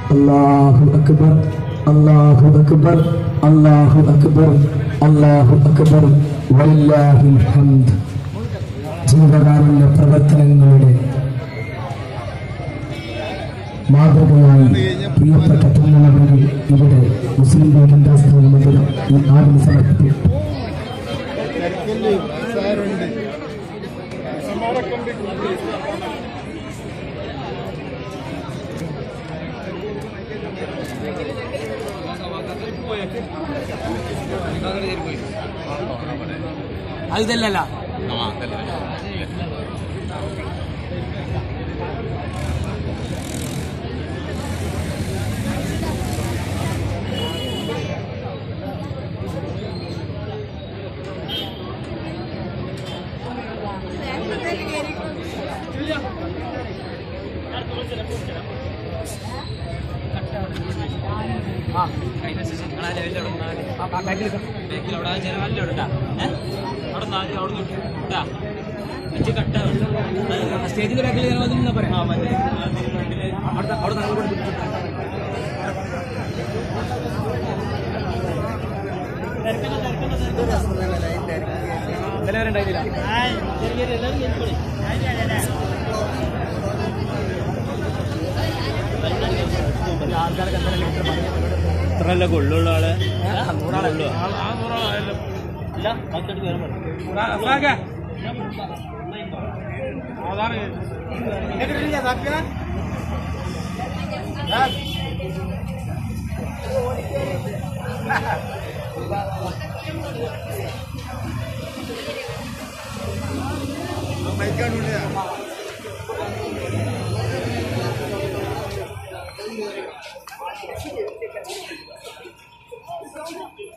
അല്ലാഹു അക്ബർ അല്ലാഹു അക്ബർ അല്ലാഹു അക്ബർ അല്ലാഹു അക്ബർ വലില്ലാഹിൽ ഹംദ്. ജീവകാരുണ്യ പ്രവർത്തനങ്ങളുടെ മാതൃകയായി പ്രിയപ്പെട്ട തുന്നവരിൽ ഇവിടെ മുസ്ലിം ലീഗ് ഇന്ത്യൻ മന്ദിരം ഈ നാടിന് സമർപ്പിക്കും. അതല്ല സ്റ്റേജിന്റെ ബാക്കിൽ ജനവാദിന് പറയാം. അവിടെ ഇത്രല്ല കൊള്ളുള്ള ആള് Thank you.